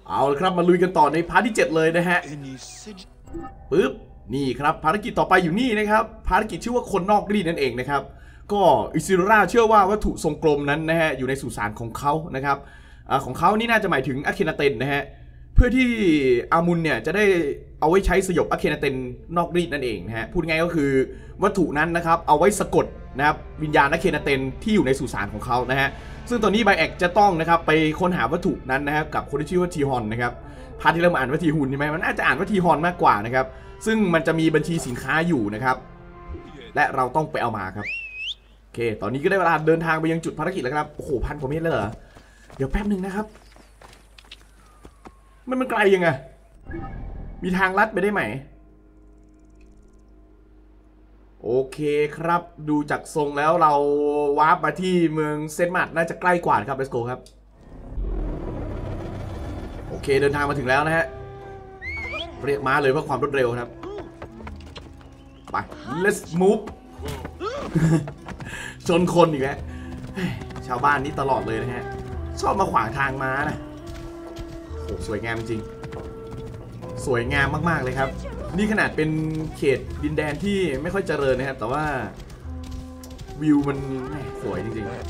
เอาละครับมาลุยกันต่อในพาร์ทที่7เลยนะฮะปึ๊บนี่ครับภารกิจต่อไปอยู่นี่นะครับภารกิจชื่อว่าคนนอกรีดนั่นเองนะครับก็อิซิราเชื่อว่าวัตถุทรงกลมนั้นนะฮะอยู่ในสุสานของเขานะครับของเขานี่น่าจะหมายถึงอะเคนาเตนนะฮะเพื่อที่อามุนเนี่ยจะได้เอาไว้ใช้สยบอะเคนาเตนนอกรีดนั่นเองนะฮะพูดง่ายก็คือวัตถุนั้นนะครับเอาไว้สะกดนะครับวิญญาณอะเคนาเตนที่อยู่ในสุสานของเขานะฮะซึ่งตอนนี้ไบแอกจะต้องนะครับไปค้นหาวัตถุนั้นนะครับกับคนที่ชื่อว่าทีฮอนนะครับพาร์ทที่เราอ่านว่าทีฮุนใช่ไหมมันน่าจะอ่านว่าทีฮอนมากกว่านะครับซึ่งมันจะมีบัญชีสินค้าอยู่นะครับและเราต้องไปเอามาครับโอเคตอนนี้ก็ได้เวลาเดินทางไปยังจุดภารกิจแล้วครับโอ้โห1,000 กว่าเมตรเลยเหรอเดี๋ยวแป๊บหนึ่งนะครับมันไกลยังไงมีทางลัดไปได้ไหมโอเคครับดูจากทรงแล้วเราวาร์ปมาที่เมืองเซนต์มาร์ทน่าจะใกล้กว่าครับ let's go ครับโอเคเดินทางมาถึงแล้วนะฮะเรียกม้าเลยเพื่อความรวดเร็วครับไป let's move ชนคนอีกแล้วชาวบ้านนี้ตลอดเลยนะฮะชอบมาขวางทางม้านะโอ้สวยงามจริงสวยงามมากๆเลยครับนี่ขนาดเป็นเขตดินแดนที่ไม่ค่อยเจริญนะครับแต่ว่าวิวมันสวยจริงๆ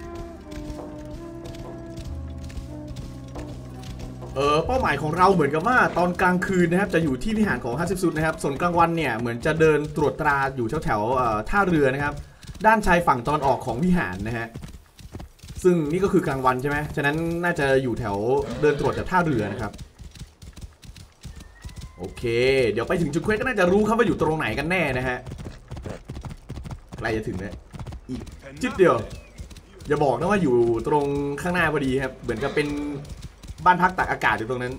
เป้าหมายของเราเหมือนกับว่าตอนกลางคืนนะครับจะอยู่ที่วิหารของฮัตซึซุนะครับส่วนกลางวันเนี่ยเหมือนจะเดินตรวจตราอยู่แถวท่าเรือนะครับด้านชายฝั่งตอนออกของวิหารนะฮะซึ่งนี่ก็คือกลางวันใช่ไหมฉะนั้นน่าจะอยู่แถวเดินตรวจจากท่าเรือนะครับโอเคเดี๋ยวไปถึงจุดเควสก็น่าจะรู้ครับว่าอยู่ตรงไหนกันแน่นะฮะใกล้จะถึงแล้วอีกจิ๊บเดียวอย่าบอกนะว่าอยู่ตรงข้างหน้าพอดีครับเหมือนกับเป็นบ้านพักตากอากาศอยู่ตรงนั้น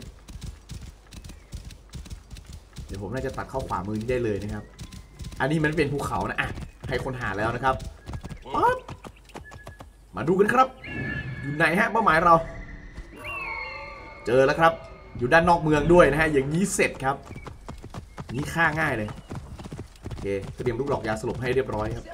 เดี๋ยวผมน่าจะตัดเข้าขวามือได้เลยนะครับอันนี้มันเป็นภูเขานะอ่ะให้คนหาแล้วนะครับป๊บมาดูกันครับอยู่ไหนฮะเป้าหมายเราเจอแล้วครับอยู่ด้านนอกเมืองด้วยนะฮะอย่างนี้เสร็จครับนี่ฆ่าง่ายเลยโอเคเตรียมลูกหลอกยาสลบให้เรียบร้อยครับ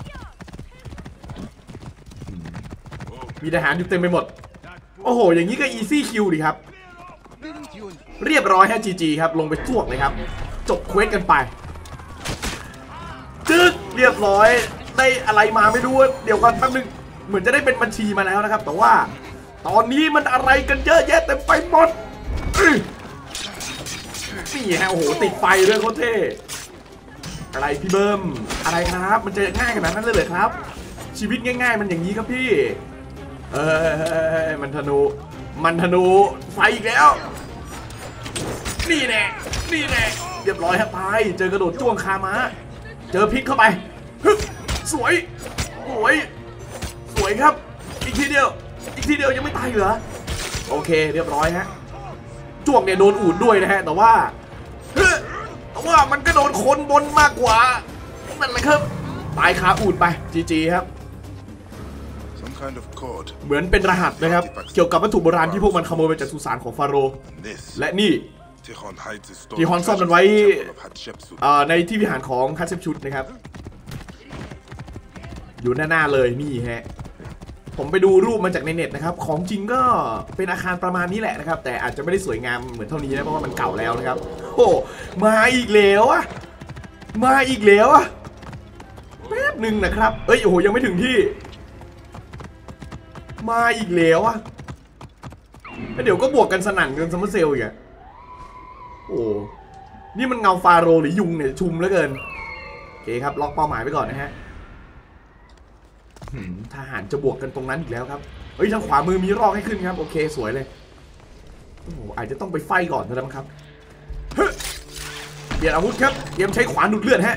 มีทหารอยู่เต็มไปหมดโอ้โหอย่างนี้ก็อีซี่คิวดิครับเรียบร้อยฮะจีครับลงไปจ้วกเลยครับจบเควสกันไปจึ๊กเรียบร้อยได้อะไรมาไม่รู้เดี๋ยวก่อนแป๊บนึงเหมือนจะได้เป็นบัญชีมาแล้วนะครับแต่ว่าตอนนี้มันอะไรกันเยอะแยะเต็มไปหมดนี่ฮะโอ้โหติดไฟเลยโคตรเท่อะไรพี่เบิ้มอะไรครับมันจะง่ายขนาดนั้นเลยเหรอครับชีวิตง่ายๆมันอย่างนี้ครับพี่มันธนูไฟอีกแล้วนี่แน่เรียบร้อยครับตายเจอกระโดดจ้วงคาม้าเจอพิษเข้าไปสวยครับอีกทีเดียวยังไม่ตายเหรอโอเคเรียบร้อยฮะจ้วงเนี่ยโดนอูดด้วยนะฮะแต่ว่ามันก็โดนคนบนมากกว่านั่นแหละครับตายคาอูดไปจีครับเหมือนเป็นรหัสนะครับเกี่ยวกับวัตถุโบราณที่พวกมันขโมยไปจากสุสานของฟาโรห์และนี่ที่ฮอนซ่อนมันไว้ในที่วิหารของฮัตเซปชุดนะครับอยู่หน้าเลยนี่ฮะผมไปดูรูปมาจากในเน็ตนะครับของจริงก็เป็นอาคารประมาณนี้แหละนะครับแต่อาจจะไม่ได้สวยงามเหมือนเท่านี้นะเพราะว่ามันเก่าแล้วนะครับโอ้มาอีกแล้วแป๊บหนึ่งนะครับโอ้โหยังไม่ถึงที่มาอีกแล้วแล้วเดี๋ยวก็บวกกันสนั่นกันซัมเมอร์เซลอีกโอ้นี่มันเงาฟาโรหรือยุงเนี่ยชุมเหลือเกินโอเคครับล็อกเป้าหมายไปก่อนนะฮะทหารจะบวกกันตรงนั้นอีกแล้วครับทางขวามือมีรอกให้ขึ้นครับโอเคสวยเลยโอ้โหอาจจะต้องไปไฟก่อนนะครับ เปลี่ยนอาวุธครับเตรียมใช้ขวานดูดเลือดฮะ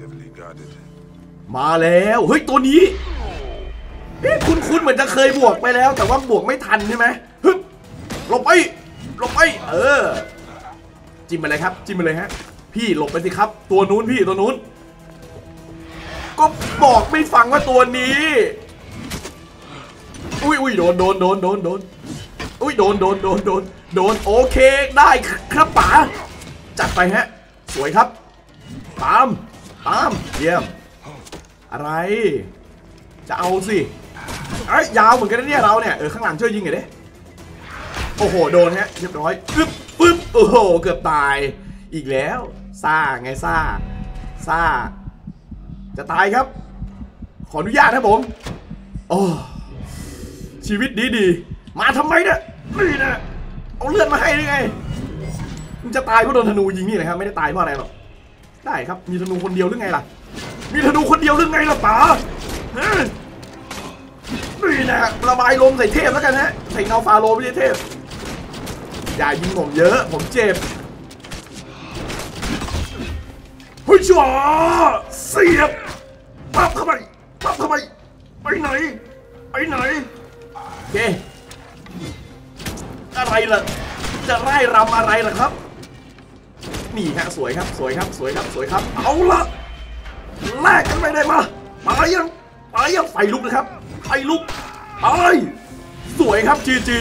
มาแล้วเฮ้ยตัวนี้คุณเหมือนจะเคยบวกไปแล้วแต่ว่าบวกไม่ทันใช่ไหมฮึบหลบไปจิ้มไปเลยครับจิ้มไปเลยฮะพี่หลบไปสิครับตัวนู้นพี่ตัวนู้นก็บอกไม่ฟังว่าตัวนี้อุ้ยโดนอุ้ยโดนโอเคได้ครับป๋าจัดไปฮะสวยครับตามเยี่ยมอะไรจะเอาสิยาวเหมือนกันนะเนี่ยเราเนี่ยข้างหลังช่วยยิงหน่อยดิโโอ้โหโดนฮะเรียบร้อยปึ๊บโอ้โหเกือบตายอีกแล้วซ่าไงซ่าจะตายครับขออนุญาตนะผมโอ้ชีวิตดีมาทำไมเนี่ยนี่นะเอาเลือดมาให้ได้ไงมึงจะตายเพราะโดนธนูยิงนี่แหละครับไม่ได้ตายเพราะอะไรหรอกได้ครับมีธนูคนเดียวหรือไงล่ะมีธนูคนเดียวหรือไงล่ะป๋านี่นะระบายลมใส่เทพแล้วกันฮะใส่เงาฟาโรไม่ใช่เทพอย่ายิงผมเยอะผมเจ็บเฮ้ยชัวเสียบปั๊บเข้าไปไปไหนโอเคอะไรล่ะจะไล่รำอะไรล่ะครับนี่ฮะสวยครับเอาละแลกกันไปได้มายังไฟลุกนะครับไฟลุกสวยครับจี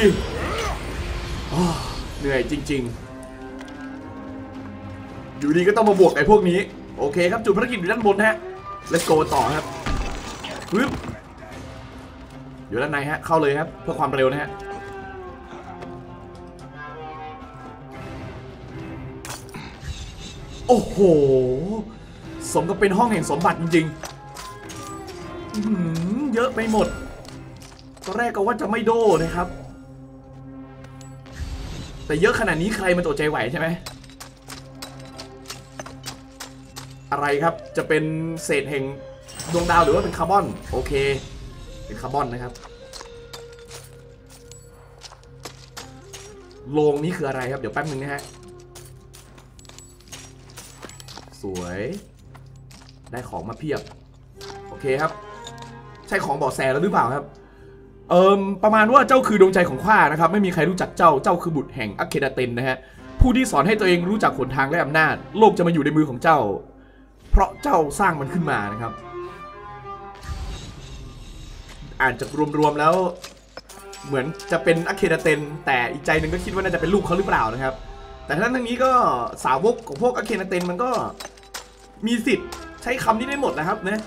เหนื่อยจริงๆอยู่ดีก็ต้องมาบวกไอ้พวกนี้โอเคครับจุดภารกิจอยู่ด้านบนฮะ let's go ต่อครับปึ๊บอยู่ด้านในฮะเข้าเลยครับเพื่อความเร็วนะฮะโอ้โหสมกับเป็นห้องแห่งสมบัติจริงๆเยอะไปหมดตอนแรกก็ว่าจะไม่โดนะครับแต่เยอะขนาดนี้ใครมันอดใจไหวใช่ไหมอะไรครับจะเป็นเศษแห่งดวงดาวหรือว่าเป็นคาร์บอนโอเคเป็นคาร์บอนนะครับโลงนี้คืออะไรครับเดี๋ยวแป๊บนึงนะฮะสวยได้ของมาเพียบโอเคครับใช่ของเบาะแสแล้วหรือเปล่าครับประมาณว่าเจ้าคือดวงใจของข้านะครับไม่มีใครรู้จักเจ้าคือบุตรแห่งอัคเคดาเตนนะฮะผู้ที่สอนให้ตัวเองรู้จักหนทางและอำนาจโลกจะมาอยู่ในมือของเจ้าเพราะเจ้าสร้างมันขึ้นมานะครับอ่านจากรวมๆแล้วเหมือนจะเป็นอัคเคดาเตนแต่อีกใจหนึ่งก็คิดว่าน่าจะเป็นลูกเขาหรือเปล่านะครับแต่ทั้งนี้ก็สาวกของพวกอัคเคดาเตนมันก็มีสิทธิ์ใช้คำนี้ได้หมดนะครับนะ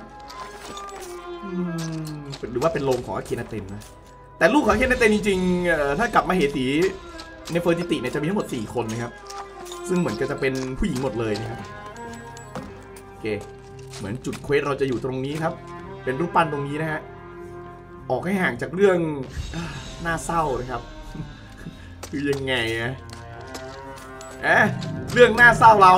หรือว่าเป็นโลงของอัคเคดาเตนนะแต่ลูกของอัคเคดาเตนจริงๆถ้ากลับมาเหสีในเฟอร์ติติเนี่ยจะมีทั้งหมด4คนนะครับซึ่งเหมือนจะเป็นผู้หญิงหมดเลยนะครับโอเคเหมือนจุดเควสเราจะอยู่ตรงนี้ครับเป็นรูปปั้นตรงนี้นะฮะออกให้ห่างจากเรื่องน่าเศร้านะครับคือยังไงเรื่องน่าเศร้าเรา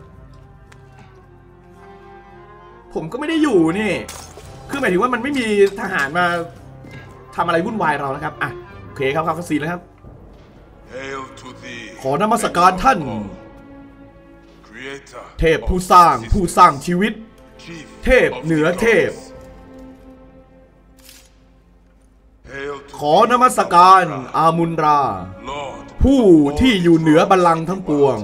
ผมก็ไม่ได้อยู่นี่คือหมายถึงว่ามันไม่มีทหารมาทำอะไรวุ่นวายเรานะครับอ่ะโอเคครับเข้าซีนแล้วครับขอนมัสการท่านเทพผู้สร้างชีวิตเทพเหนือเทพขอนมัสการอามุนราผู้ที่อยู่เหนือบัลลังก์ทั้งปวง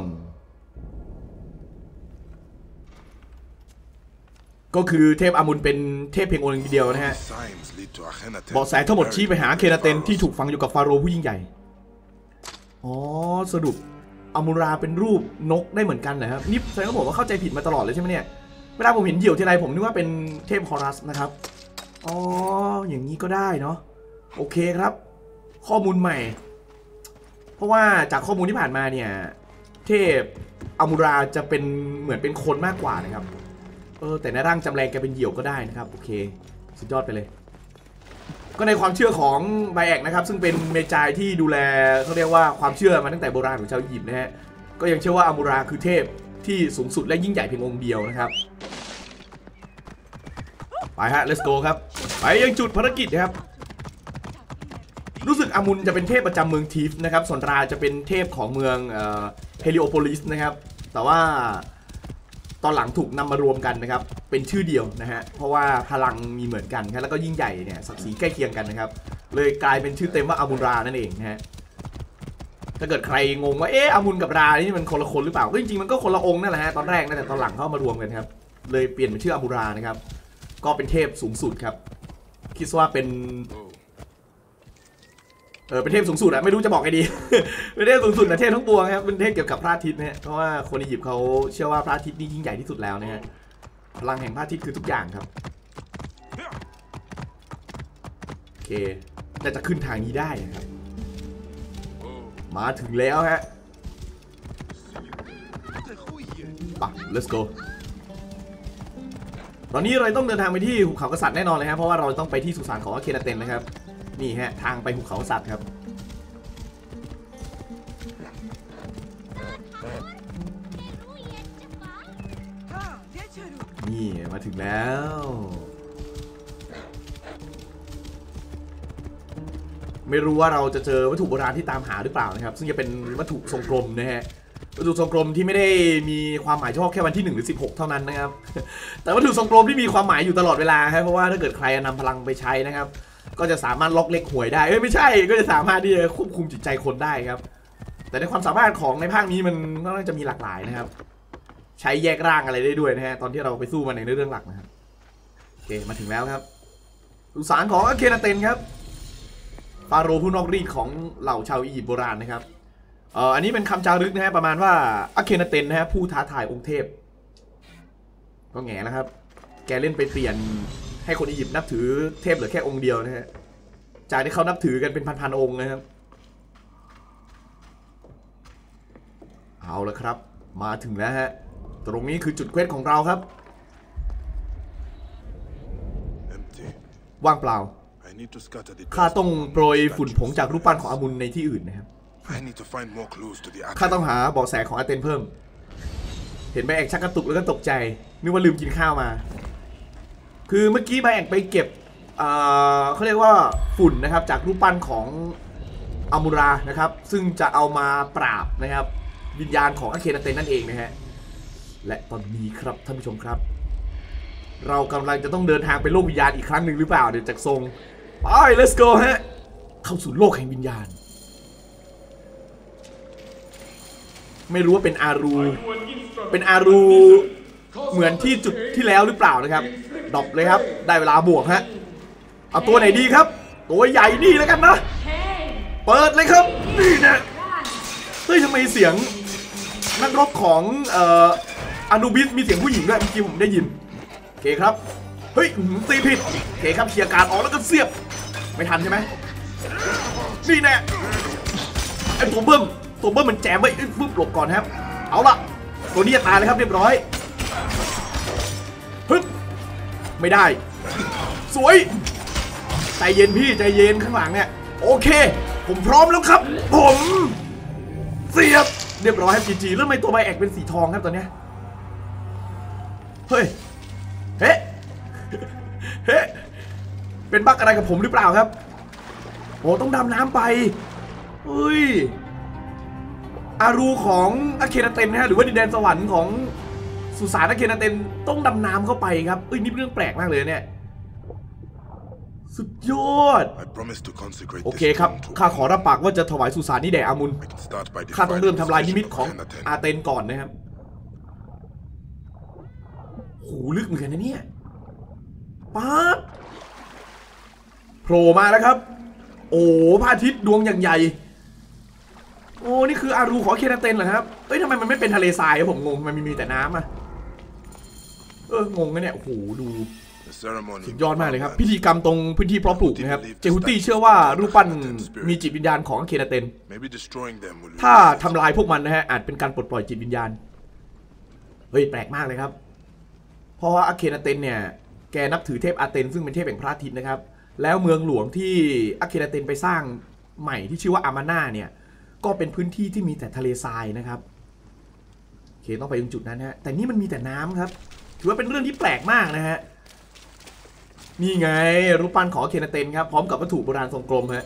ก็คือเทพอามุนเป็นเทพเพียงองค์เดียวนะฮะเบาะแสทั้งหมดชี้ไปหาเคนาเตนที่ถูกฝังอยู่กับฟาโรห์ผู้ยิ่งใหญ่อ๋อสรุปอามุนราเป็นรูปนกได้เหมือนกันเหรอครับนี่แสดงว่าผมว่าเข้าใจผิดมาตลอดเลยใช่ไหมเนี่ยเวลาผมเห็นเหยี่ยวทีไรผมนึกว่าเป็นเทพฮอรัสนะครับอ๋ออย่างนี้ก็ได้เนาะโอเคครับข้อมูลใหม่เพราะว่าจากข้อมูลที่ผ่านมาเนี่ยเทพอามุราจะเป็นเหมือนเป็นคนมากกว่านะครับแต่ในร่างจำแรงแกเป็นเหยี่ยวก็ได้นะครับโอเคสุดยอดไปเลยก็ในความเชื่อของไบแอกนะครับซึ่งเป็นเมจายที่ดูแลเขาเรียกว่าความเชื่อมาตั้งแต่โบราณของชาวอียิปต์นะฮะก็ยังเชื่อว่าอามุราคือเทพที่สูงสุดและยิ่งใหญ่เพียงองค์เดียวนะครับไปฮะ let's go ครับไปยังจุดภารกิจนะครับรู้สึกอามุนจะเป็นเทพประจำเมืองทีฟนะครับส่วนราจะเป็นเทพของเมืองเฮลิโอโพลิสนะครับแต่ว่าตอนหลังถูกนำมารวมกันนะครับเป็นชื่อเดียวนะฮะเพราะว่าพลังมีเหมือนกันครับแล้วก็ยิ่งใหญ่เนี่ยศักดิ์ศรีใกล้เคียงกันนะครับเลยกลายเป็นชื่อเต็มว่าอามุนรานั่นเองนะฮะถ้าเกิดใครงงว่าอามุนกับรานี่มันคนละคนหรือเปล่าก็จริงๆมันก็คนละองค์นั่นแหละฮะตอนแรกนะแต่ตอนหลังเข้ามารวมกันครับเลยเปลี่ยนเป็นชื่ออามุรานะครับก็เป็นเทพสูงสุดครับคิดว่าเป็นเป็นเทพสูงสุดอะไม่รู้จะบอกไงดี เป็นเทพสูงสุดนะเทพทั้งปวงครับเป็นเทพเกี่ยวกับพระอาทิตย์นะฮะเพราะว่าคนอียิปต์เขาเชื่อว่าพระอาทิตย์นี่ยิ่งใหญ่ที่สุดแล้วนะฮะพลังแห่งพระอาทิตย์คือทุกอย่างครับโอเคแต่จะขึ้นทางนี้ได้นะครับมาถึงแล้วฮะไป let's go ตอนนี้เราต้องเดินทางไปที่หุบเขากษัตริย์แน่นอนเลยครับเพราะว่าเราต้องไปที่สุสานของอาเคนาเต็นนะครับนี่ฮะทางไปหุบเขากษัตริย์ครับนี่มาถึงแล้วไม่รู้ว่าเราจะเจอวัตถุโบราณที่ตามหาหรือเปล่านะครับซึ่งจะเป็นวัตถุทรงกลมนะฮะวัตถุทรงกลมที่ไม่ได้มีความหมายเฉพาะแค่วันที่1หรือ16เท่านั้นนะครับแต่วัตถุทรงกลมที่มีความหมายอยู่ตลอดเวลาครับเพราะว่าถ้าเกิดใครนำพลังไปใช้นะครับก็จะสามารถล็อกเล็กหวยได้ไม่ใช่ก็จะสามารถที่จะควบคุมจิตใจคนได้ครับแต่ในความสามารถของในภาคนี้มันน่าจะมีหลากหลายนะครับใช้แยกร่างอะไรได้ด้วยนะฮะตอนที่เราไปสู้มันในเรื่องหลักนะครับโอเคมาถึงแล้วครับสุสานของอาเคนาเต็นครับฟาโรห์ผู้นอกรีดของเหล่าชาวอียิปต์โบราณนะครับอันนี้เป็นคำจารึกนะฮะประมาณว่าอาเคนาเต็นนะฮะผู้ท้าทายองค์เทพก็แง่แล้วครับแกเล่นไปเปลี่ยนให้คนอียิปต์นับถือเทพเหลือแค่องค์เดียวนะฮะจากที่เขานับถือกันเป็นพันๆองค์นะครับเอาละครับมาถึงแล้วฮะตรงนี้คือจุดเควสของเราครับว่างเปล่าข้าต้องโปรยฝุ่นผงจากรูปปั้นของอามุนในที่อื่นนะครับข้าต้องหาเบาะแสของอาเทนเพิ่มเห็นใบแอกชักกระตุกแล้วก็ตกใจนึกว่าลืมกินข้าวมาคือเมื่อกี้ใบแอกไปเก็บเขาเรียกว่าฝุ่นนะครับจากรูปปั้นของอามูรานะครับซึ่งจะเอามาปราบนะครับวิญญาณของอาเคนาเต็นนั่นเองนะฮะและตอนนี้ครับท่านผู้ชมครับเรากำลังจะต้องเดินทางไปโลกวิญญาณอีกครั้งหนึ่งหรือเปล่าเดี๋ยวจากทรงไป let's go ฮะเข้าสู่โลกแห่งวิญญาณไม่รู้ว่าเป็นอารูเหมือนที่จุดที่แล้วหรือเปล่านะครับดรอปเลยครับได้เวลาบวกฮะเอาตัวไหนดีครับตัวใหญ่นี่แล้วกันนะเปิดเลยครับนี่นะเฮ้ยทำไมเสียงนักรบของอานูบิสมีเสียงผู้หญิงด้วยเมื่อกี้ผมได้ยินโอเคครับเฮ้ยตีผิดโอเคครับเคลียร์การออกแล้วก็เสียบไม่ทันใช่ไหมนี่แน่ไอ้ตัวเบิ้มมันแจมไว้ปุ๊บหลบก่อนครับเอาล่ะตัวนี้จะตายเลยครับเรียบร้อยฮึบไม่ได้สวยใจเย็นพี่ใจเย็นข้างหลังเนี่ยโอเคผมพร้อมแล้วครับผมเสียบเรียบร้อยครับจีแล้วทำไมตัวใบแอกเป็นสีทองครับตอนเนี้ยเฮ้ยเฮ้เป็นบั๊กอะไรกับผมหรือเปล่าครับโอ้ต้องดำน้ำไปเฮ้ยอารูของอาเคนาเต็นนะฮะหรือว่าดินแดนสวรรค์ของสุสานอาเคนาเต็นต้องดำน้ำเข้าไปครับเอ้ยนี่เรื่องแปลกมากเลยเนี่ยสุดยอดโอเคครับข้าขอรับปากว่าจะถวายสุสานนี้แด่อามุนข้าต้องเริ่มทำลายนิมิตของอาเต็นก่อนนะครับโหลึกเหมือนกันนะเนี่ยปั๊บโผล่มาแล้วครับโอ้พระอาทิตย์ดวงอย่างใหญ่โอ้นี่คืออารูของอาเคนาเต็นเหรอครับเอ้ยทำไมมันไม่เป็นทะเลทรายผมงงมันมีแต่น้ำอะงงนะเนี่ยโอ้โหดูสุดยอดมากเลยครับพิธีกรรมตรงพื้นที่เพาะปลูกนะครับเจฮุตี้เชื่อว่ารูปปั้นมีจิตวิญญาณของอาเคนาเต็นถ้าทำลายพวกมันนะฮะอาจเป็นการปลดปล่อยจิตวิญญาณเฮ้ยแปลกมากเลยครับเพราะว่าอาเคนาเต็นเนี่ยแกนับถือเทพอาเทนซึ่งเป็นเทพแห่งพระอาทิตย์นะครับแล้วเมืองหลวงที่อาเคนาเต็นไปสร้างใหม่ที่ชื่อว่าอามาน่าเนี่ยก็เป็นพื้นที่ที่มีแต่ทะเลทรายนะครับโอเคต้องไปตรงจุดนั้นฮะแต่นี่มันมีแต่น้ำครับถือว่าเป็นเรื่องที่แปลกมากนะฮะนี่ไงรูปปั้นของอาเคนาเต็นครับพร้อมกับวัตถุโบราณทรงกลมฮะ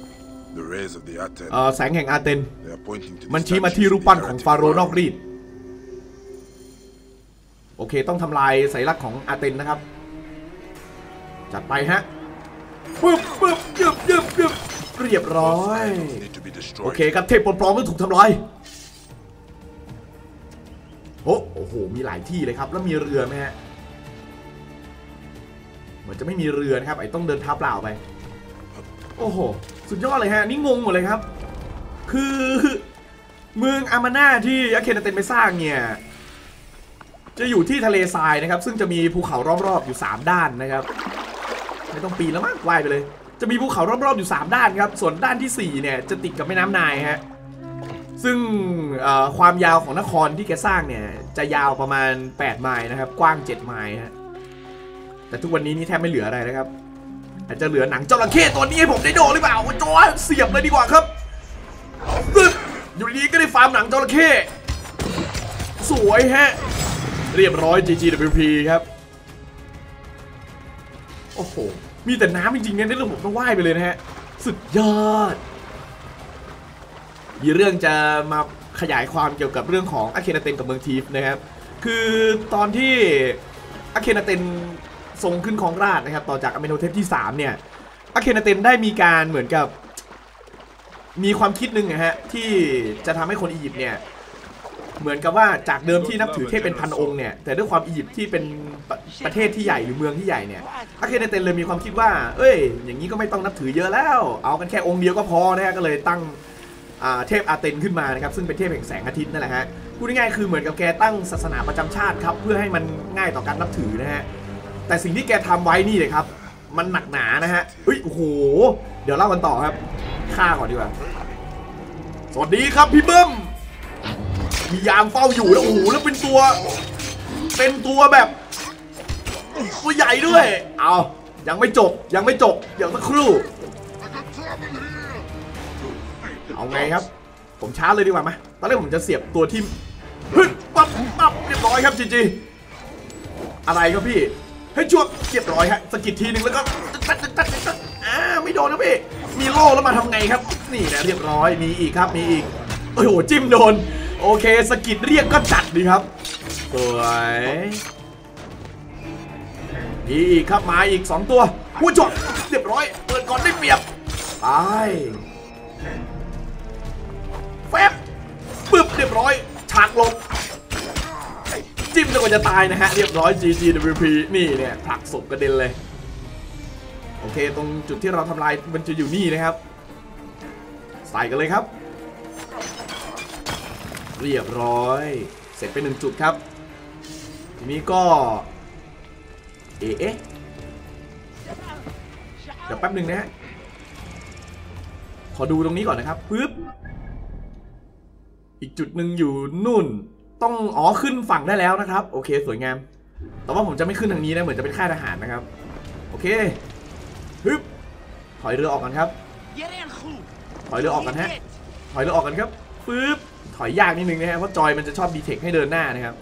แสงแห่งอาเทนมันชี้มาที่รูปปั้นของฟาโรห์นอกรีดโอเคต้องทำลายสัญลักษณ์ของอาเทนนะครับจัดไปฮะปึ๊บยึบเรียบร้อยโอเคครับเทพปลอมๆต้องถูกทำลายโอ้โหมีหลายที่เลยครับแล้วมีเรือไหมฮะเหมือนจะไม่มีเรือนะครับไอ้ต้องเดินเท้าเปล่าไปโอ้โหสุดยอดเลยฮะนี่งงหมดเลยครับคือเมืองอามาน่าที่อาเคนาเต็นไปสร้างเนี่ยจะอยู่ที่ทะเลทรายนะครับซึ่งจะมีภูเขารอบๆอยู่3ด้านนะครับไม่ต้องปีนแล้วมั้งว่ายไปเลยจะมีภูเขารอบๆอยู่3ด้านครับส่วนด้านที่4เนี่ยจะติดกับแม่น้ำไนล์ฮะซึ่งความยาวของนครที่แกสร้างเนี่ยจะยาวประมาณ8ไมล์นะครับกว้าง7ไมล์ฮะแต่ทุกวันนี้นี่แทบไม่เหลืออะไรนะครับอาจจะเหลือหนังจระเข้ตัวนี้ให้ผมได้โดนหรือเปล่าโจ้เสียบเลยดีกว่าครับอยู่ดีก็ได้ฟาร์มหนังจระเข้สวยฮะเรียบร้อย GGWP ครับโอ้โหมีแต่น้ำจริงๆเนี่ยนี่ผมต้องว่ายไปเลยนะฮะสุดยอดมีเรื่องจะมาขยายความเกี่ยวกับเรื่องของอาเคนาเต็นกับเมืองทีฟนะครับคือตอนที่อาเคนาเต็นทรงขึ้นครองราชนะครับต่อจากอเมโนเทปที่3เนี่ยอาเคนาเต็นได้มีการเหมือนกับมีความคิดหนึ่งนะฮะที่จะทำให้คนอียิปต์เนี่ยเหมือนกับว่าจากเดิมที่นับถือเทพเป็นพันองค์เนี่ยแต่ด้วยความอียิปต์ที่เป็นประเทศที่ใหญ่หรือเมืองที่ใหญ่เนี่ยอาเคนาเต็นเลยมีความคิดว่าเอ้ยอย่างนี้ก็ไม่ต้องนับถือเยอะแล้วเอากันแค่องค์เดียวก็พอนะฮะก็เลยตั้งเทพอาเทนขึ้นมานะครับซึ่งเป็นเทพแห่งแสงอาทิตย์นั่นแหละฮะพูดง่ายๆคือเหมือนกับแกตั้งศาสนาประจำชาติครับเพื่อให้มันง่ายต่อการนับถือนะฮะแต่สิ่งที่แกทำไว้นี่เลยครับมันหนักหนานะฮะเฮ้ยโอ้โหเดี๋ยวเล่ากันต่อครับฆ่าก่อนดีกว่าสวัสดีครับพี่เบิ้มมียามเฝ้าอยู่แล้วโอ้โหแล้วเป็นตัวแบบตัวใหญ่ด้วยเอายังไม่จบเดี๋ยวสักครู่เอาไงครับผมช้าเลยดีกว่าไหมตอนแรกผมจะเสียบตัวทิมปั๊บเรียบร้อยครับจีอะไรครับพี่ให้ช่วงเรียบร้อยฮะสกิดทีนึงแล้วก็ไม่โดนนะพี่มีโล่แล้วมาทำไงครับนี่นะเรียบร้อยมีอีกครับมีอีกโอ้โหจิ้มโดนโอเคสกิดเรียกก็จัดดีครับสวยมีอีกครับมาอีก2ตัวผู้จบเรียบร้อยเปิดก่อนได้เปรียบไปแฟบปึ๊บเรียบร้อยฉากลงจิ้มจนกว่าจะตายนะฮะเรียบร้อย GGWP นี่เนี่ยผลักศพกระเด็นเลยโอเคตรงจุดที่เราทำลายมันจะอยู่นี่นะครับใส่กันเลยครับเรียบร้อยเสร็จไป1จุดครับทีนี้ก็เอ๊ะเดี๋ยวแป๊บหนึ่งนะฮะขอดูตรงนี้ก่อนนะครับปึ๊บอีกจุดหนึ่งอยู่นู่นต้องขึ้นฝั่งได้แล้วนะครับโอเคสวยงามแต่ว่าผมจะไม่ขึ้นทางนี้นะเหมือนจะเป็นค่ายทหารนะครับโอเคปึ๊บถอยเรือออกกันครับถอยเรือออกกันฮะถอยเรือออกกันครับปึ๊บถอยยากนิดนึงนะฮะเพราะจอยมันจะชอบดีเทคให้เดินหน้านะครับ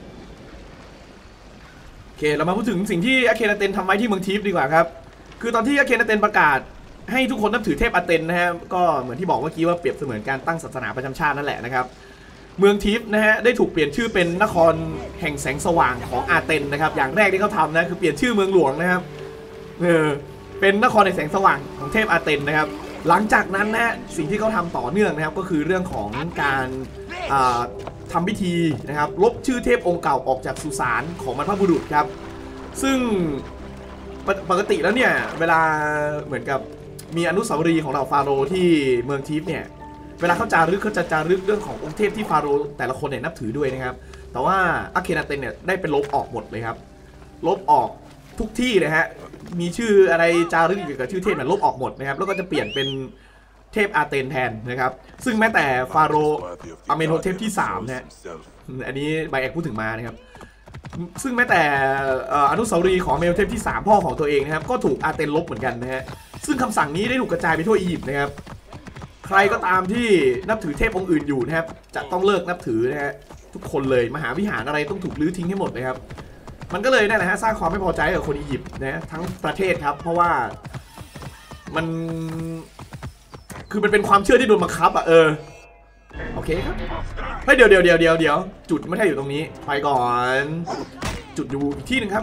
โอเคเรามาพูดถึงสิ่งที่อาเคนาเต็นทำไว้ที่เมืองทีฟดีกว่าครับคือตอนที่อาเคนาเต็นประกาศให้ทุกคนนับถือเทพอาเทนนะฮะก็เหมือนที่บอกเมื่อกี้ว่าเปรียบเสมือนการตั้งศาสนาประจำชาตินั่นแหละนะครับเมืองทิฟนะฮะได้ถูกเปลี่ยนชื่อเป็นนครแห่งแสงสว่างของอาเทนนะครับอย่างแรกที่เขาทำนะคือเปลี่ยนชื่อเมืองหลวงนะครับเป็นนครแห่งแสงสว่างของเทพอาเทนนะครับหลังจากนั้นนะสิ่งที่เขาทำต่อเนื่องนะครับก็คือเรื่องของการทำพิธีนะครับลบชื่อเทพองค์เก่าออกจากสุสานของบรรพบุรุษครับซึ่งปกติแล้วเนี่ยเวลาเหมือนกับมีอนุสาวรีย์ของเหล่าฟาโรห์ที่เมืองทิฟเนี่ยเวลาเขาจารึกเขาจะจารึกเรื่องขององค์เทพที่ฟาโรห์แต่ละคนเนี่ยนับถือด้วยนะครับแต่ว่าอาเคนาเต็นเนี่ยได้เป็นลบออกหมดเลยครับลบออกทุกที่นะฮะมีชื่ออะไรจารึกเกี่ยวกับชื่อเทพเนี่ยลบออกหมดนะครับแล้วก็จะเปลี่ยนเป็นเทพอาเทนแทนนะครับซึ่งแม้แต่ฟาโรห์อเมโนเทปที่3นะฮะอันนี้ไบแอกพูดถึงมานะครับซึ่งแม้แต่อนุสาวรีย์ของอเมโนเทปที่3พ่อของตัวเองนะครับก็ถูกอาเทนลบเหมือนกันนะฮะซึ่งคำสั่งนี้ได้ถูกกระจายไปทั่วอียิปต์นะครับใครก็ตามที่นับถือเทพองค์อื่นอยู่นะครับจะต้องเลิกนับถือนะฮะทุกคนเลยมหาวิหารอะไรต้องถูกลื้อทิ้งให้หมดนะครับมันก็เลยนั่นแหละฮะสร้างความไม่พอใจกับคนอียิปต์นะทั้งประเทศครับเพราะว่ามันคือมันเป็นความเชื่อที่โดนบังคับอ่ะโอเคครับเฮ้ยเดี๋ยวจุดไม่ใช่อยู่ตรงนี้ไปก่อนจุดอยู่อีกที่หนึ่งครับ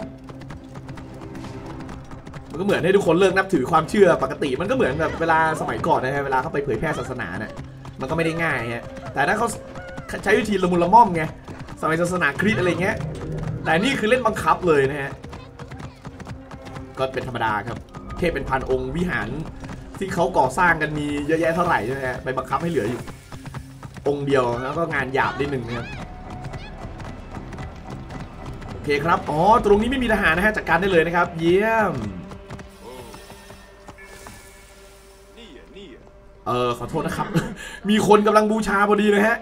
มันก็เหมือนให้ทุกคนเลิกนับถือความเชื่อปกติมันก็เหมือนแบบเวลาสมัยก่อนนะฮะเวลาเขาไปเผยแพร่ศาสนาเนี่ยมันก็ไม่ได้ง่ายฮะแต่ถ้าเขาใช้วิธีละมุนละม่อมไงสมัยศาสนาคริสต์อะไรเงี้ยแต่นี่คือเล่นบังคับเลยนะฮะก็เป็นธรรมดาครับเทพเป็นพันองค์วิหารที่เขาก่อสร้างกันมีเยอะแยะเท่าไหร่ใช่ไหมฮะไปบังคับให้เหลืออยู่องค์เดียวแล้วก็งานหยาบนิดนึงนะครับโอเคครับอ๋อตรงนี้ไม่มีทหารนะฮะจัดการได้เลยนะครับเยี่ยมขอโทษนะครับ มีคนกำลังบูชาพอดีเลยฮะ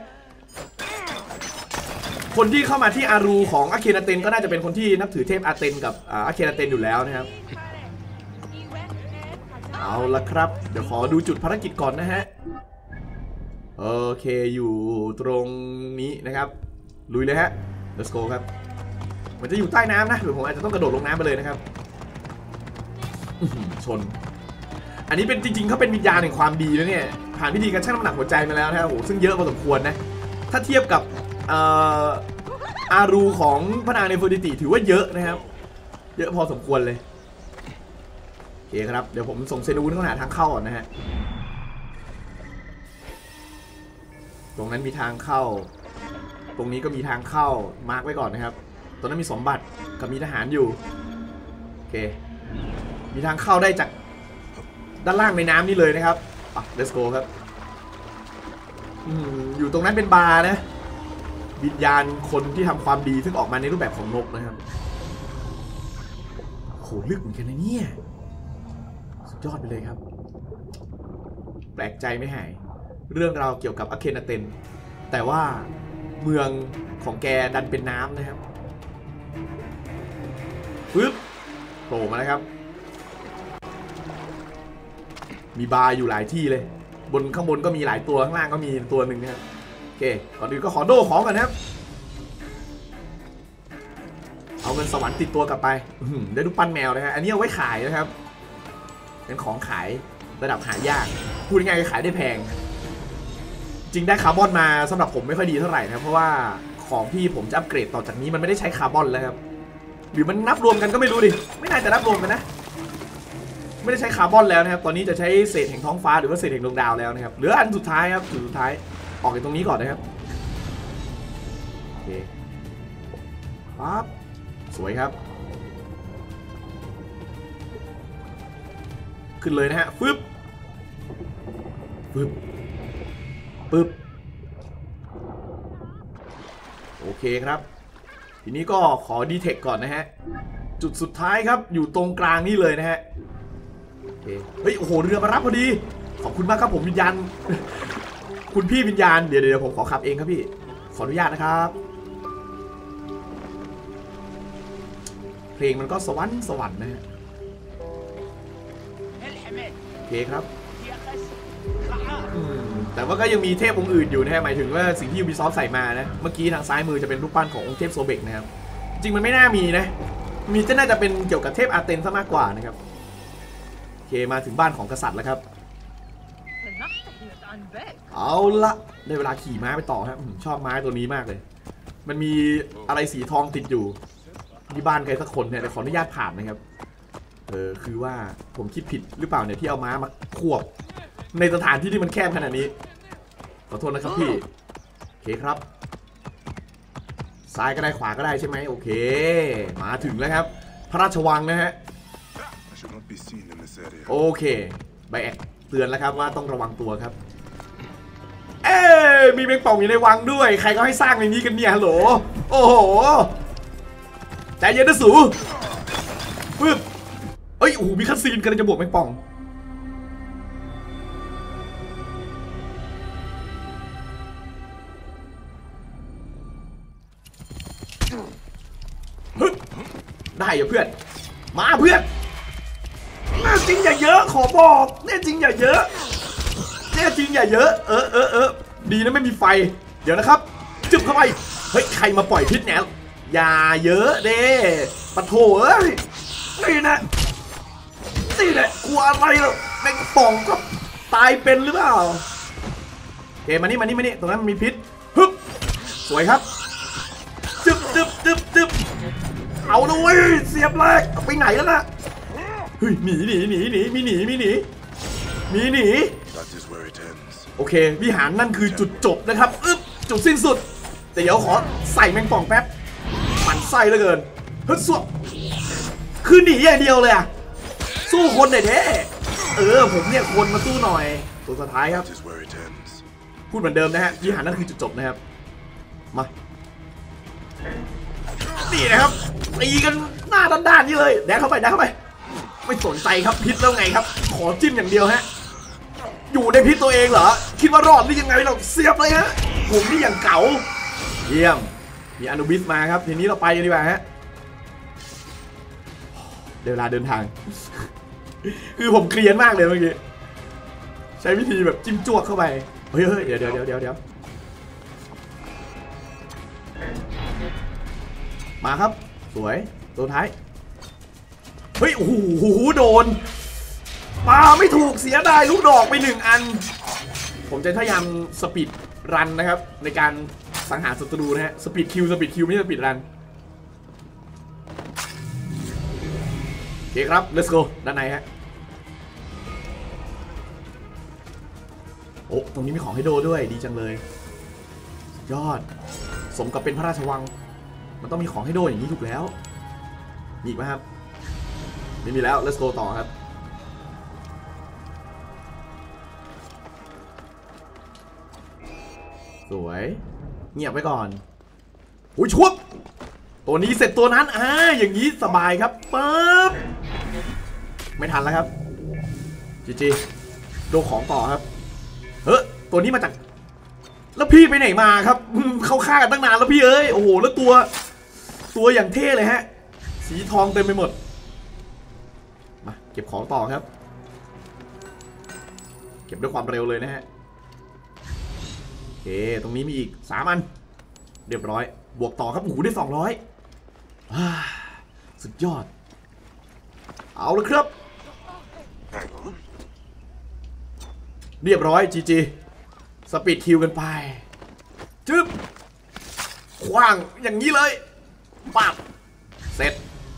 คนที่เข้ามาที่อารูของอาเคนาเตนก็น่าจะเป็นคนที่นับถือเทพอาเตนกับอาเคนาเตนอยู่แล้วนะครับเอาละครับเดี๋ยวขอดูจุดภารกิจก่อนนะฮะโอเคอยู่ตรงนี้นะครับลุยเลยฮะ let's go ครับมันจะอยู่ใต้น้ำนะหรือผมอาจจะต้องกระโดดลงน้ำไปเลยนะครับชนอันนี้เป็นจริงๆเขาเป็นวิญญาณแห่งความดีนะเนี่ยผ่านพิธีการชั่งน้ำหนักหัวใจมาแล้วนะครับโอ้ซึ่งเยอะพอสมควรนะถ้าเทียบกับอารูของพระนางเนเฟอร์ติติถือว่าเยอะนะครับเยอะพอสมควรเลยโอเคครับเดี๋ยวผมส่งเซนูเข้าหาทางเข้าก่อนนะฮะตรงนั้นมีทางเข้าตรงนี้ก็มีทางเข้ามาร์กไว้ก่อนนะครับตรงนั้นมีสมบัติกับมีทหารอยู่โอเคมีทางเข้าได้จากด้านล่างในน้ำนี่เลยนะครับlet's go ครับอยู่ตรงนั้นเป็นบาร์นะวิญญาณคนที่ทำความดีซึ่งออกมาในรูปแบบของนกนะครับโหลึกเหมือนกันนะเนี่ยสุดยอดไปเลยครับแปลกใจไม่หายเรื่องราวเกี่ยวกับอาเคนาเตนแต่ว่าเมืองของแกดันเป็นน้ำนะครับปึ๊บโผล่มาแล้วครับมีบาร์อยู่หลายที่เลยข้างบนก็มีหลายตัวข้างล่างก็มีตัวหนึ่งนะครับโอเคก่อนอื่นก็ขอโด่ของกันนะครับเอาเงินสวรรค์ติดตัวกลับไปได้รูปปั้นแมวนะฮะอันนี้เอาไว้ขายนะครับเป็นของขายระดับหายากพูดง่ายๆขายได้แพงจริงได้คาร์บอนมาสำหรับผมไม่ค่อยดีเท่าไหร่นะเพราะว่าของที่ผมจะอัปเกรดต่อจากนี้มันไม่ได้ใช้คาร์บอนแล้วครับหรือมันนับรวมกันก็ไม่รู้ดิไม่น่าจะนับรวมกันนะไม่ได้ใช้คาร์บอนแล้วนะครับตอนนี้จะใช้เศษแห่งท้องฟ้าหรือว่าเศษแห่งดวงดาวแล้วนะครับเหลืออันสุดท้ายครับสุดท้ายออกจากตรงนี้ก่อนนะครับโอเคปั๊บสวยครับขึ้นเลยนะฮะฟึบปึ๊บปึ๊บโอเคครับทีนี้ก็ขอดีเทคก่อนนะฮะจุดสุดท้ายครับอยู่ตรงกลางนี่เลยนะฮะเฮ้ยโอ้โหเรือมารับพอดีขอบคุณมากครับผมวิญญาณคุณพี่วิญญาณเดี๋ยวผมขอขับเองครับพี่ขออนุญาตนะครับเพลงมันก็สวรรค์นะฮะโอเคครับแต่ว่าก็ยังมีเทพองค์อื่นอยู่นะฮะหมายถึงว่าสิ่งที่ Ubisoft ใส่มานะเมื่อกี้ทางซ้ายมือจะเป็นรูปปั้นขององค์เทพโซเบกนะครับจริงมันไม่น่ามีนะมีจะน่าจะเป็นเกี่ยวกับเทพอาร์เตนซะมากกว่านะครับโอเคมาถึงบ้านของกษัตริย์แล้วครับเอาละได้เวลาขี่ม้าไปต่อครับชอบม้าตัวนี้มากเลยมันมีอะไรสีทองติดอยู่ที่บ้านใครสักคนเนี่ยแต่ขออนุญาตผ่านนะครับคือว่าผมคิดผิดหรือเปล่าเนี่ยที่เอาม้ามาควบในสถานที่ที่มันแคบขนาดนี้ขอโทษนะครับพี่โอเคครับซ้ายก็ได้ขวาก็ได้ใช่ไหมโอเคมาถึงแล้วครับพระราชวังนะฮะโอเคใบแอกเตือนแล้วครับว่าต้องระวังตัวครับมีแมงป่องอยู่ในวังด้วยใครก็ให้สร้างในนี้กันเนี่ยฮัลโหลโอ้โหใจเย็นนะสูปึ๊บเอ้ยโอ้โหมีคัสซีนกำลังจะบวกแมงป่องได้อย่าเพื่อนมาเพื่อนแน่จริงอย่าเยอะขอบอกแน่จริงอย่าเยอะแน่จริงอย่าเยอะดีนะไม่มีไฟเดี๋ยวนะครับจึ๊บเข้าไปเฮ้ยใครมาปล่อยพิษแหนอย่าเยอะเด้ปะโถเอ้ยนี่แหละกลัวอะไรหรอแมงป่องก็ตายเป็นหรือเปล่าโอเคมานี่ตรงนั้นมันมีพิษฮึบสวยครับจึ๊บเอาด้วยเสียบแรกไปไหนแล้วนะเฮ้ยหนีมีหนีโอเควิหารนั่นคือจุดจบนะครับจุดสิ้นสุดแต่เดี๋ยวขอใส่แมงป่องแป๊บมันไส้เหลือเกินฮึดสวบคือหนีอย่างเดียวเลยอะสู้คนหน่อยเด้ผมเนี่ยคนมาสู้หน่อยตัวสุดท้ายครับพูดเหมือนเดิมนะฮะวิหารนั่นคือจุดจบนะครับมานี่นะครับตีกันหน้าด้านๆนี่เลยแดกเข้าไปไม่สนใจครับพิษแล้วไงครับขอจิ้มอย่างเดียวฮะอยู่ในพิษตัวเองเหรอคิดว่ารอดหรือยังไงเราเสียบเลยฮะผมนี่อย่างเก๋าเยี่ยมมีอนุบิสมาครับทีนี้เราไปกันดีกว่าฮะเวลาเดินทาง คือผมเคลียร์มากเลยเมื่อกี้ใช้วิธีแบบจิ้มจ้วกเข้าไปเฮ้ยเดี๋ยวมาครับสวยตัวท้ายเฮ้ยโอ้โหโดนปาไม่ถูกเสียดายลูกดอกไป1 อันผมจะพยายามสปีดรันนะครับในการสังหารศัตรูนะฮะสปีดคิวไม่ใช่สปีดรันโอเคครับ let's go ด้านในฮะโอ้ตรงนี้มีของให้โดด้วยดีจังเลยยอดสมกับเป็นพระราชวังมันต้องมีของให้โดอย่างนี้ถูกแล้วมีอีกไหมครับไม่มีแล้ว let's go ต่อครับสวยเงียบไว้ก่อนอุ้ยชุบตัวนี้เสร็จตัวนั้นอย่างนี้สบายครับปึ๊บไม่ทันแล้วครับจีโดนของต่อครับเฮ้ยตัวนี้มาจากแล้วพี่ไปไหนมาครับเขาฆ่ากันตั้งนานแล้วพี่เอ้ยโอ้โหแล้วตัวอย่างเท่เลยฮะสีทองเต็มไปหมดมาเก็บของต่อครับเก็บด้วยความเร็วเลยนะฮะโอเคตรงนี้มีอีก3 อันเรียบร้อยบวกต่อครับโอ้โหได้200สุดยอดเอาละครับเรียบร้อยจีสปีดคิวกันไปจึ๊บขว้างอย่างนี้เลยปั๊บเสร็จ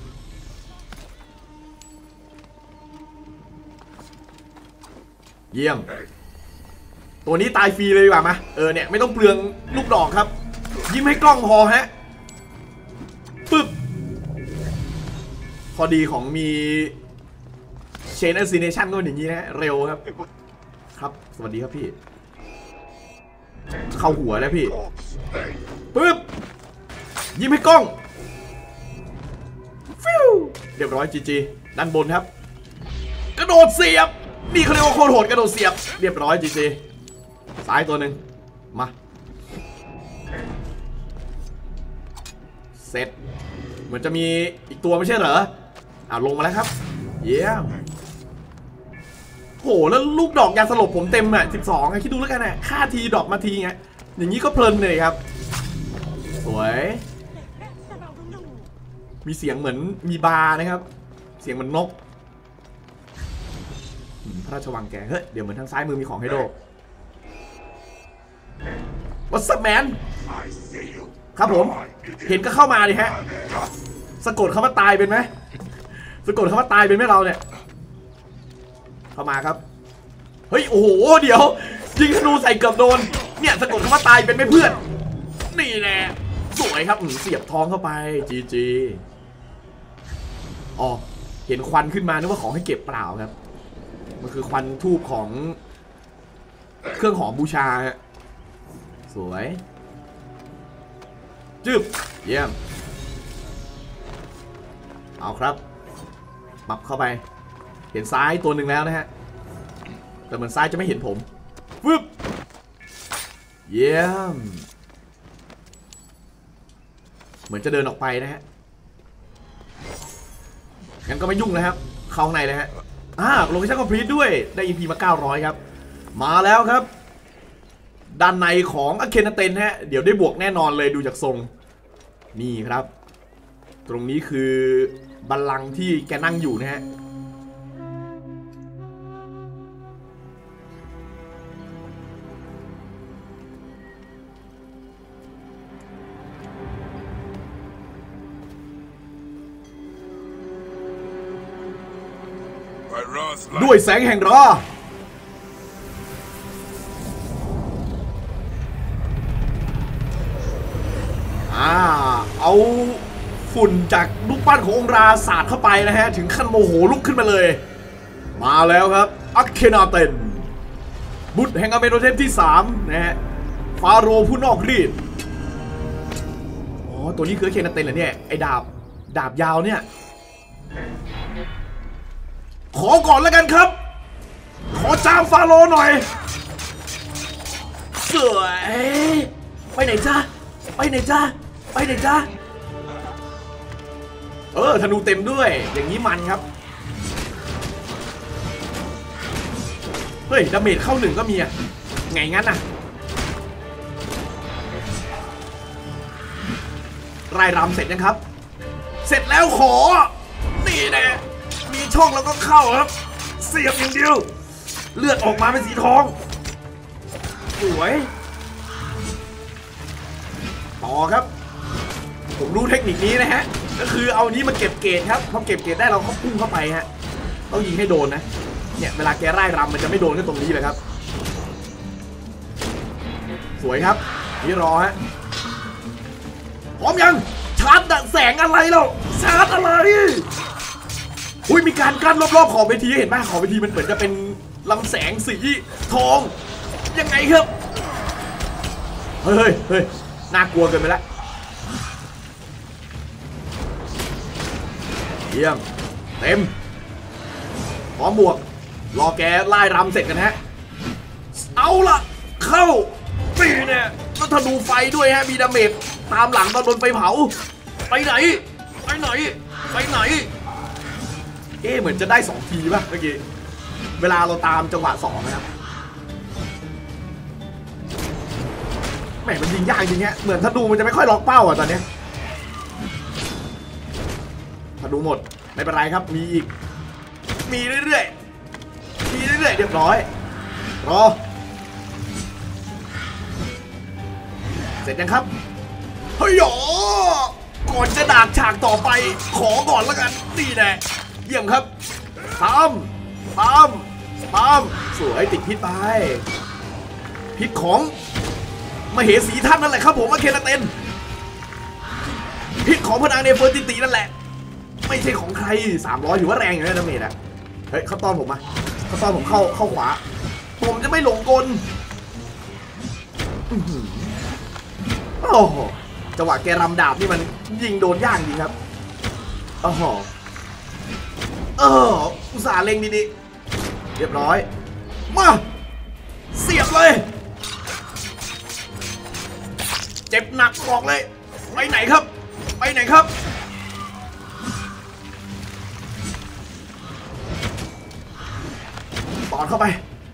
เยี่ยมตัวนี้ตายฟรีเลยดีกว่ามาเนี่ยไม่ต้องเปลืองลูกดอกครับยิ้มให้กล้องพอฮะปึ๊บพอดีของมีเชนแอสซิเนชันก็เป็นอย่างนี้นะเร็วครับครับสวัสดีครับพี่เข้าหัวแล้วพี่ปึ๊บยิ้มให้กล้องฟิวเรียบร้อยจีด้านบนครับกระโดดเสียบนี่เขาเรียกว่าโคตรโหดกระโดดเสียบเรียบร้อยจีซ้ายตัวหนึ่งมาเสร็จเหมือนจะมีอีกตัวไม่ใช่เหรอลงมาแล้วครับเยี่ยมโหแล้วลูกดอกยาสลบผมเต็ม12คิดดูแล้วกันค่าทีดอกมาทีไงอย่างนี้ก็เพลินเลยครับสวยมีเสียงเหมือนมีบาร์นะครับเสียงเหมือนนกพระราชวังแกเฮ้ยเดี๋ยวเหมือนทางซ้ายมือมีของให้โดWhat's up man ครับผมเห็นก็เข้ามาดิฮะสะกดคำว่าตายเป็นไหมสะกดคำว่าตายเป็นไหมเราเนี่ยเข้ามาครับเฮ้ยโอ้โหเดี๋ยวยิงธนูใส่เกือบโดนเนี่ยสะกดคำว่าตายเป็นไหมเพื่อนนี่แน่สวยครับเสียบท้องเข้าไปจีอ๋อเห็นควันขึ้นมานึกว่าของให้เก็บเปล่าครับมันคือควันทูบของเครื่องหอมบูชาฮะสวยจึ๊บเยี่ยมเอาครับมับเข้าไปเห็นซ้ายตัวหนึ่งแล้วนะฮะแต่เหมือนซ้ายจะไม่เห็นผมฟึบเยี่ยมเหมือนจะเดินออกไปนะฮะงั้นก็ไม่ยุ่งนะครับเข้าข้างในเลยฮะโลเคชั่นคอมพลีทด้วยได้ EP มา900ครับมาแล้วครับด้านในของอาเคนเตนฮะเดี๋ยวได้บวกแน่นอนเลยดูจากทรงนี่ครับตรงนี้คือบัลลังก์ที่แกนั่งอยู่นะฮะด้วยแสงแห่งราเอาฝุ่นจากลูกปั้นขององค์ราสาดเข้าไปนะฮะถึงขั้นโมโหลุกขึ้นมาเลยมาแล้วครับอาเคนาเตนบุตรแห่งอเมโนเทพที่3นะฮะฟาโรห์ผู้นอกรีดตัวนี้คืออาเคนาเตนเหรอเนี่ยไอ้ดาบยาวเนี่ยขอก่อนแล้วกันครับขอจามฟาโลหน่อยสวยไปไหนจ้าไปไหนจ้าไปไหนจ้าธนูเต็มด้วยอย่างนี้มันครับเฮ้ยดาเมจเข้า1ก็มีอะไงงั้นน่ะรายรำเสร็จยังครับเสร็จแล้วขอนี่แน่มีช่องแล้วก็เข้าครับเสียบอย่างเดียวเลือดออกมาเป็นสีทองสวยต่อครับผมรู้เทคนิคนี้นะฮะก็คือเอานี้มาเก็บเกรดครับพอเก็บเกรดได้เราก็พุ่งเข้าไปฮะต้องยิงให้โดนนะเนี่ยเวลาแกร่ายรำมันจะไม่โดนแค่ตรงนี้เลยครับสวยครับนี่รอฮะพร้อมยังชาร์จแสงอะไรเราชาร์จอะไรอุ้ยมีการกั้นรอบๆขอบเวทีเห็นไหมขอบเวทีมันเหมือนจะเป็นลำแสงสีทองยังไงครับเฮ้ยน่ากลัวเกินไปแล้วเยี่ยมเต็มพร้อมบวกรอแกไล่รำเสร็จกันฮะเอาละเข้าปีเนี่ยแล้วธนูไฟด้วยฮะมีดาเมจตามหลังตอนโดนไฟเผาไปไหนไปไหนไปไหนเหมือนจะได้2ทีป่ะเมื่อกี้เวลาเราตามจังหวะ2นะครับแหมมันยิงยากจริงฮะเหมือนธนูมันจะไม่ค่อยล็อกเป้าอ่ะตอนนี้ธนูหมดไม่เป็นไรครับมีอีกมีเรื่อยๆมีเรื่อยๆเรียบร้อยรอเสร็จยังครับเฮ้ยหยอก่อนจะดากฉากต่อไปขอก่อนแล้วกันนี่แหละเยี่ยมครับตามสวยติดพิษไปพิษของมเหสีท่านนั่นแหละครับผมว่าเคนาเตนพิษของพนางเนเฟอร์ติตินั่นแหละไม่ใช่ของใคร300อยู่ว่าแรงอยู่นะดาเมจอะเฮ้ยเขาต้อนผมมาเขาต้อนผมเข้าขวาผมจะไม่หลงกลโอ้โหจังหวะแกรำดาบนี่มันยิงโดนยากจริงครับโอ้โหอุตส่าห์เล็งดีๆเรียบร้อยมาเสียบเลยเจ็บหนักบอกเลยไปไหนครับไปไหนครับตอนเข้าไป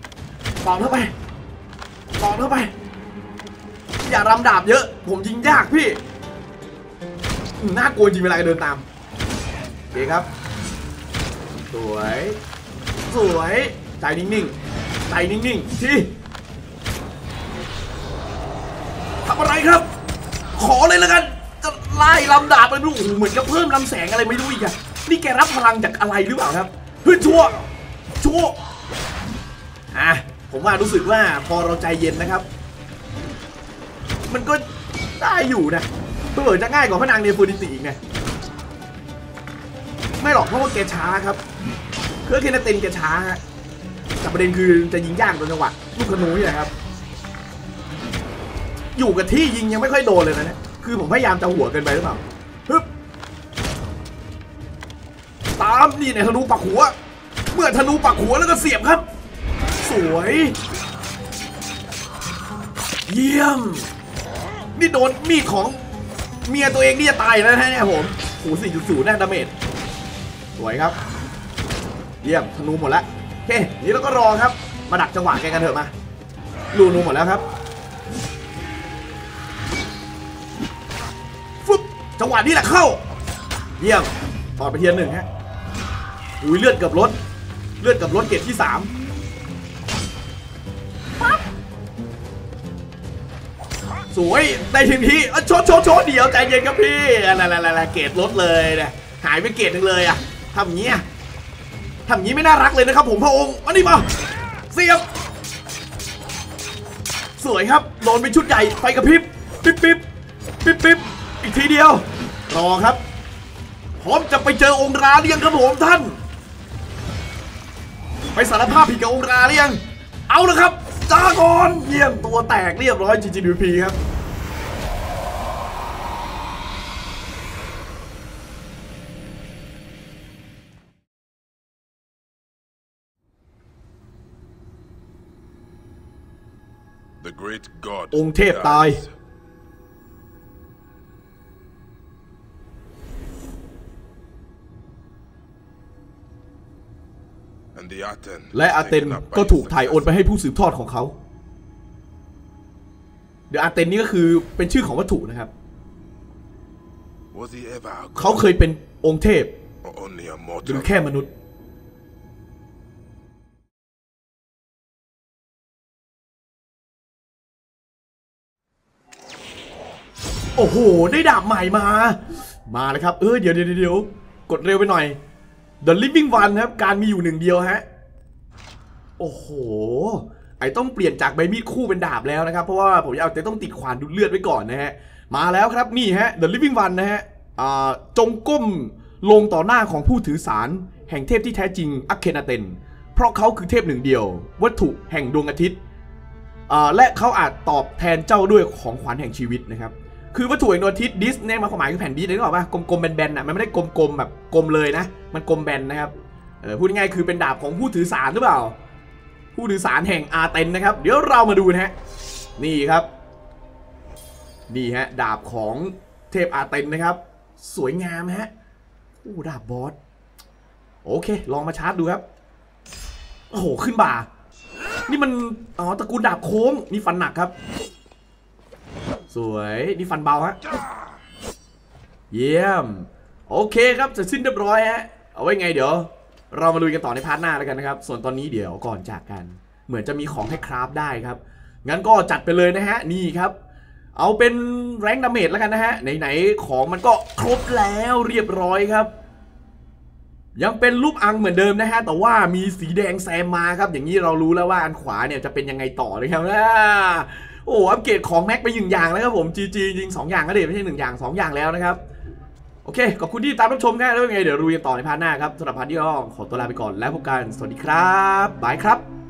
อย่ารำดาบเยอะผมยิงยากพี่น่ากลัวจริงเวลาเดินตามโอเคครับสวยใจนิ่งที่ทำอะไรครับขอเลยแล้วกันจะไล่ลำดาบไปดูเหมือนกับเพิ่มลำแสงอะไรไม่รู้อีกอะนี่แกรับพลังจากอะไรหรือเปล่าครับเฮ้ยชั่วผมว่ารู้สึกว่าพอเราใจเย็นนะครับมันก็ได้อยู่นะเผื่อจะง่ายกว่าพนางเนเฟอร์ติติอีกไงไม่หรอกเพราะว่าแกช้าครับเครื่องเคนาเตนแกช้าฮะแต่ประเด็นคือจะยิงยากตรงจังหวะลูกธนูนี่แหละครับอยู่กับที่ยิงยังไม่ค่อยโดนเลยนะเนี่ยคือผมพยายามจะหัวเกินไปหรือเปล่าฮึบตามนี่เนี่ยธนูปักหัวเมื่อธนูปักหัวแล้วก็เสียบครับสวยเยี่ยมนี่โดนมีดของเมียตัวเองนี่จะตายแล้วนะเนี่ยผมโห4.0นะดาเมจสวยครับเยี่ยมธนูหมดแล้วโอเคนี่เราก็รอครับมาดักจังหวะแกกันเถอะมาลูนูหมดแล้วครับฟึบจังหวะนี้แหละเข้าเยี่ยมถอดไปเทียน1ฮะอุ้ยเลือดกับรถเกรดที่3สวยได้ทีโชว์เดี๋ยวใจเย็นครับพี่อะไรเกรดลดเลยเนี่ยหายไปเกรดนึงเลยอะทำอย่างนี้ไม่น่ารักเลยนะครับผมพระองค์มานี่มาเสียบสวยครับโดนเป็นชุดใหญ่ไฟกระพริบปิ๊บอีกทีเดียวรอครับพร้อมจะไปเจอองค์ราเรียงครับผมท่านไปสารภาพผิดกับองค์ราเรียงเอาละครับจ้าก่อนเยี่ยมตัวแตกเรียบร้อย GGWP ครับองค์เทพตายและอาเทนก็ถูกถ่ายโอนไปให้ผู้สืบทอดของเขาเดี๋ยวอาเทนนี่ก็คือเป็นชื่อของวัตถุนะครับเขาเคยเป็นองค์เทพหรือแค่มนุษย์โอ้โหได้ดาบใหม่มาเลยครับเดี๋ยวกดเร็วไปหน่อย The Living One ครับการมีอยู่หนึ่งเดียวฮะโอ้โหไอต้องเปลี่ยนจากใบมีดคู่เป็นดาบแล้วนะครับเพราะว่าผมจะต้องติดขวานดูดเลือดไว้ก่อนนะฮะมาแล้วครับนี่ฮะ The Living One นะฮะจงก้มลงต่อหน้าของผู้ถือสารแห่งเทพที่แท้จริงอัคเคนาเตนเพราะเขาคือเทพหนึ่งเดียววัตถุแห่งดวงอาทิตย์และเขาอาจตอบแทนเจ้าด้วยของขวัญแห่งชีวิตนะครับคือวัตถุแห่งดวงอาทิตย์ดิสเนี่ยมาความหมายคือแผ่นดิสนึกออกป่ะกลมๆแบนๆมันไม่ได้กลมๆแบบกลมเลยนะมันกลมแบนนะครับพูดง่ายๆคือเป็นดาบของผู้ถือสารหรือเปล่าผู้ถือสารแห่งอาเทนนะครับเดี๋ยวเรามาดูนะฮะนี่ครับนี่ฮะดาบของเทพอาเทนนะครับสวยงามฮะดาบบอสโอเคลองมาชาร์จดูครับโอ้โหขึ้นบ่านี่มันตระกูลดาบโค้งนี่ฟันหนักครับสวยนี่ฟันเบาฮะเยี่ยมโอเคครับเสร็จสิ้นเรียบร้อยฮะเอาไว้ไงเดี๋ยวเรามาลุยกันต่อในพาร์ทหน้าแล้วกันนะครับส่วนตอนนี้เดี๋ยวก่อนจากกันเหมือนจะมีของให้คราฟได้ครับงั้นก็จัดไปเลยนะฮะนี่ครับเอาเป็นแรงดาเมจแล้วกันนะฮะไหนๆของมันก็ครบแล้วเรียบร้อยครับยังเป็นรูปอังเหมือนเดิมนะฮะแต่ว่ามีสีแดงแซมมาครับอย่างนี้เรารู้แล้วว่าอันขวาเนี่ยจะเป็นยังไงต่อเลยครับโอ้อัปเกรดของแม็กไป1 อย่างแล้วครับผม GG จริง2 อย่างก็เด็ดไม่ใช่1 อย่าง2 อย่างแล้วนะครับโอเคขอบคุณที่ตามรับชมกันแล้วยังไงเดี๋ยวลุยกันต่อในพาร์ทหน้าครับสำหรับพาร์ทนี้ก็ขอตัวลาไปก่อนแล้วพบกันสวัสดีครับบายครับ